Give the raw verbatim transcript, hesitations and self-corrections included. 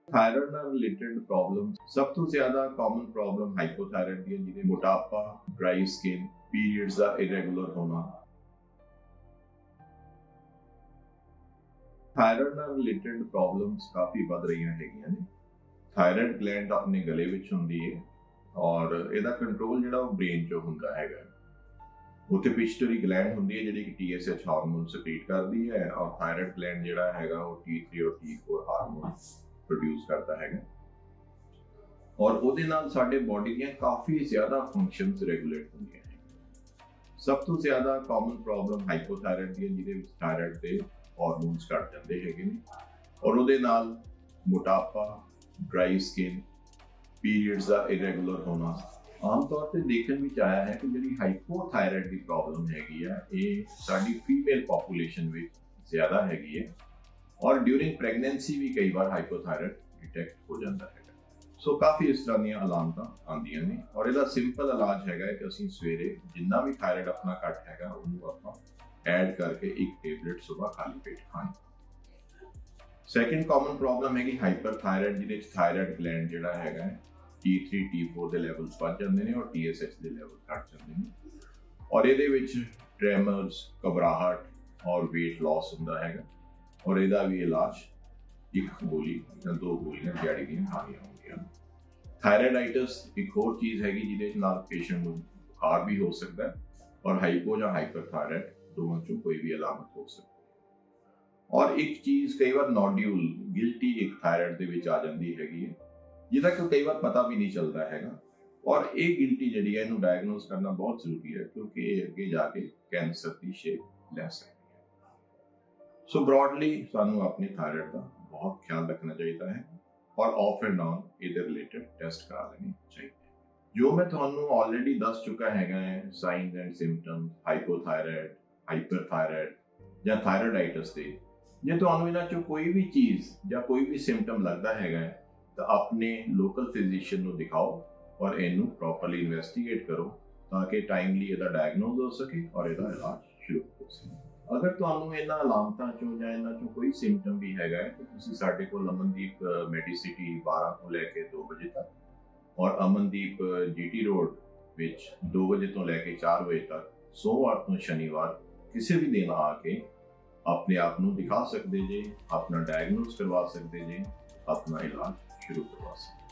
Thyroid ਨਾਲ related problems ਸਭ ਤੋਂ ਜ਼ਿਆਦਾ ਕਾਮਨ ਪ੍ਰੋਬਲਮ ਹਾਈਪੋਥਾਇਰਾਇਡ ਦੀ ਹੈ, ਜਿਹਦੇ ਮੋਟਾਪਾ, ਡਰਾਈ ਸਕਿਨ, ਪੀਰੀਅਡਸ ਦਾ ਇਰੈਗੂਲਰ ਹੋਣਾ। थायराइड ਨਾਲ ਰਿਲੇਟਡ ਪ੍ਰੋਬਲਮਸ ਕਾਫੀ ਵੱਧ ਰਹੀਆਂ ਹੈਗੀਆਂ ਨੇ। थायराइड ਗਲੈਂਡ ਆਪਣੇ ਗਲੇ ਵਿੱਚ ਹੁੰਦੀ ਹੈ ਔਰ ਇਹਦਾ ਕੰਟਰੋਲ ਜਿਹੜਾ ਉਹ ਬ੍ਰੇਨ 'ਚੋਂ ਹੁੰਦਾ ਹੈਗਾ। ਉੱਥੇ ਪਿਚਟਰੀ ਗਲੈਂਡ ਹੁੰਦੀ ਹੈ ਜਿਹੜੀ ਕਿ T S H hormone secrete ਕਰਦੀ ਹੈ ਔਰ थायराइड ਗਲੈਂਡ ਜਿਹੜਾ ਹੈਗਾ ਉਹ ਟੀ ਥ੍ਰੀ ਔਰ ਟੀ ਫੋਰ ਹਾਰਮੋਨ ਪ੍ਰੋਡਿਊਸ ਕਰਦਾ ਹੈਗਾ ਔਰ ਉਹਦੇ ਨਾਲ ਸਾਡੇ ਬੋਡੀ ਦੀਆਂ ਕਾਫੀ ਜ਼ਿਆਦਾ ਫੰਕਸ਼ਨਸ ਰੈਗੂਲੇਟ ਹੁੰਦੀਆਂ ਨੇ। ਸਭ ਤੋਂ ਜ਼ਿਆਦਾ ਕਾਮਨ ਪ੍ਰੋਬਲਮ ਹਾਈਪੋਥਾਇਰਾਇਡ ਦੀ ਹੈ, ਜਿਹਦੇ ਵਿੱਚ थायराइड ਦੇ ਹਾਰਮੋਨਸ ਘਟ ਜਾਂਦੇ ਹੈਗੇ ਨੇ ਔਰ ਉਹਦੇ ਨਾਲ ਮੋਟਾਪਾ, ਡਰਾਈ ਸਕਿਨ, ਪੀਰੀਅਡਸ ਦਾ ਇਰੈਗੂਲਰ ਹੋਣਾ। ਆਮ ਤੌਰ ਤੇ ਦੇਖਣ ਵਿੱਚ ਆਇਆ ਹੈ ਕਿ ਜਿਹੜੀ ਹਾਈਪੋਥਾਇਰਾਇਡ ਦੀ ਪ੍ਰੋਬਲਮ ਹੈਗੀ ਆ ਇਹ ਸਾਡੀ ਫੀਮੇਲ ਪੋਪੂਲੇਸ਼ਨ ਵਿੱਚ ਜ਼ਿਆਦਾ ਹੈਗੀ ਹੈ ਔਰ ਡਿਊਰਿੰਗ ਪ੍ਰੈਗਨੈਂਸੀ ਵੀ ਕਈ ਵਾਰ ਹਾਈਪੋਥਾਇਰਾਇਡ ਡਿਟੈਕਟ ਹੋ ਜਾਂਦਾ ਹੈ। ਸੋ ਕਾਫੀ ਇਸ ਤਰ੍ਹਾਂ ਦੀਆਂ ਅਲਾਮਤਾਂ ਆਉਂਦੀਆਂ ਨੇ ਔਰ ਇਹਦਾ ਸਿੰਪਲ ਇਲਾਜ ਹੈਗਾ ਕਿ ਅਸੀਂ ਸਵੇਰੇ ਜਿੰਨਾ ਵੀ थायराइड ਆਪਣਾ ਘੱਟ ਹੈਗਾ ਉਹਨੂੰ ਆਪਾਂ ਐਡ ਕਰਕੇ ਇੱਕ ਟੇਬਲੇਟ ਸੁਬਹ ਖਾਲੀ ਪੇਟ ਖਾਣੀ। ਸੈਕੰਡ ਕਾਮਨ ਪ੍ਰੋਬਲਮ ਹੈਗੀ ਹਾਈਪਰਥਾਇਰਾਇਡ, ਜਿਹਦੇ ਵਿੱਚ थायराइड ਗਲੈਂਡ ਜਿਹੜਾ ਹੈਗਾ ਟੀ ਥ੍ਰੀ ਟੀ ਫੋਰ ਦੇ ਲੈਵਲਸ ਵੱਧ ਜਾਂਦੇ ਨੇ ਔਰ ਟੀ ਐਸ ਐਚ ਦੇ ਲੈਵਲ ਘਟ ਜਾਂਦੇ ਨੇ ਔਰ ਇਹਦੇ ਵਿੱਚ ਟ੍ਰੈਮਰਸ, ਘਬਰਾਹਟ ਔਰ weight loss ਹੁੰਦਾ ਹੈਗਾ ਔਰ ਇਹਦਾ ਵੀ ਇਲਾਜ ਇੱਕ ਗੋਲੀ ਜਾਂ ਦੋ ਗੋਲੀਆਂ ਦਿਹਾੜੀ ਦੀਆਂ ਖਾਣੀਆਂ ਹੁੰਦੀਆਂ। ਥਾਇਰਾਇਡਾਈਟਿਸ ਇੱਕ ਹੋਰ ਚੀਜ਼ ਹੈਗੀ ਜਿਹਦੇ ਨਾਲ ਪੇਸ਼ੈਂਟ ਨੂੰ ਬੁਖਾਰ ਵੀ ਹੋ ਸਕਦਾ ਹੈ ਔਰ ਹਾਈਪੋ ਜਾਂ ਹਾਈਪਰਥਾਇਰਾਇਡ ਦੋਵਾਂ ਚੋਂ ਕੋਈ ਵੀ ਅਲਾਮਤ ਹੋ ਸਕਦੀ ਹੈ। ਔਰ ਇੱਕ ਚੀਜ਼ ਕਈ ਵਾਰ ਨੋਡਿਊਲ, ਗਿਲਟੀ ਇੱਕ ਥਾਇਰਾਇਡ ਦੇ ਵਿੱਚ ਆ ਜਾਂਦੀ ਹੈਗੀ ਹੈ ਜਿਹਦਾ ਕਿ ਕਈ ਵਾਰ ਪਤਾ ਵੀ ਨਹੀਂ ਚੱਲਦਾ ਹੈਗਾ ਔਰ ਇਹ ਗਿਲਟੀ ਜਿਹੜੀ ਹੈ ਇਹਨੂੰ ਡਾਇਗਨੋਸ ਕਰਨਾ ਬਹੁਤ ਜ਼ਰੂਰੀ ਹੈ ਕਿਉਂਕਿ ਇਹ ਅੱਗੇ ਜਾ ਕੇ ਕੈਂਸਰ ਦੀ ਸ਼ੇਪ ਲੈ ਸਕਦੀ ਹੈ। ਸੋ ਬ੍ਰੌਡਲੀ ਸਾਨੂੰ ਆਪਣੇ थायराइड ਦਾ ਬਹੁਤ ਖਿਆਲ ਰੱਖਣਾ ਚਾਹੀਦਾ ਹੈ ਔਰ ਆਫ ਐਂਡ ਡਾਊਨ ਇਹਦੇ ਰਿਲੇਟਡ ਟੈਸਟ ਕਰਾ ਲੈਣੇ ਚਾਹੀਦੇ। ਜੋ ਮੈਂ ਤੁਹਾਨੂੰ ਆਲਰੇਡੀ ਦੱਸ ਚੁੱਕਾ ਹੈਗਾ ਹੈ signs and symptoms hypothyroid, hyperthyroid ਜਾਂ थायराइडाइटिस ਦੇ, ਜੇ ਤੁਹਾਨੂੰ ਇਹਨਾਂ ਚੋਂ ਕੋਈ ਵੀ ਚੀਜ਼ ਜਾਂ ਕੋਈ ਵੀ ਸਿੰਪਟਮ ਲੱਗਦਾ ਹੈਗਾ ਤਾਂ ਆਪਣੇ ਲੋਕਲ ਫਿਜ਼ੀਸ਼ੀਅਨ ਨੂੰ ਦਿਖਾਓ ਔਰ ਇਹਨੂੰ ਪ੍ਰੋਪਰਲੀ ਇਨਵੈਸਟੀਗੇਟ ਕਰੋ ਤਾਂ ਕਿ ਟਾਈਮਲੀ ਇਹਦਾ ਡਾਇਗਨੋਸ ਹੋ ਸਕੇ ਔਰ ਇਹਦਾ ਇਲਾਜ ਸ਼ੁਰੂ ਹੋ ਸਕੇ। ਅਗਰ ਤੁਹਾਨੂੰ ਇਹਨਾਂ ਅਲਾਮਤਾਂ ਚੋਂ ਜਾਂ ਇਹਨਾਂ ਚੋਂ ਕੋਈ ਸਿੰਪਟਮ ਵੀ ਹੈਗਾ ਹੈ ਤਾਂ ਤੁਸੀਂ ਸਾਡੇ ਕੋਲ ਅਮਨਦੀਪ ਮੈਡੀਸਿਟੀ ਬਾਰਾਂ ਤੋਂ ਲੈ ਕੇ ਦੋ ਵਜੇ ਤੱਕ ਔਰ ਅਮਨਦੀਪ ਜੀ ਟੀ ਰੋਡ ਵਿੱਚ ਦੋ ਵਜੇ ਤੋਂ ਲੈ ਕੇ ਚਾਰ ਵਜੇ ਤੱਕ ਸੋਮਵਾਰ ਤੋਂ ਸ਼ਨੀਵਾਰ ਕਿਸੇ ਵੀ ਦਿਨ ਆ ਕੇ ਆਪਣੇ ਆਪ ਨੂੰ ਦਿਖਾ ਸਕਦੇ ਜੇ, ਆਪਣਾ ਡਾਇਗਨੋਸ ਕਰਵਾ ਸਕਦੇ ਜੇ, ਆਪਣਾ ਇਲਾਜ शुरू करवा सकते हैं।